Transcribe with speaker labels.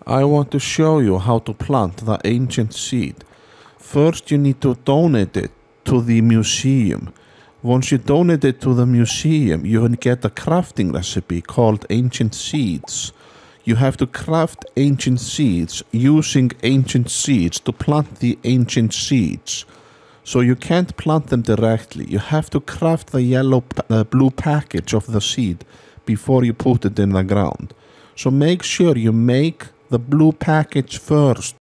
Speaker 1: I want to show you how to plant the ancient seed. First, you need to donate it to the museum. Once you donate it to the museum, you can get a crafting recipe called ancient seeds. You have to craft ancient seeds using ancient seeds to plant the ancient seeds. So you can't plant them directly. You have to craft the blue package of the seed before you put it in the ground. So make sure you make the blue package first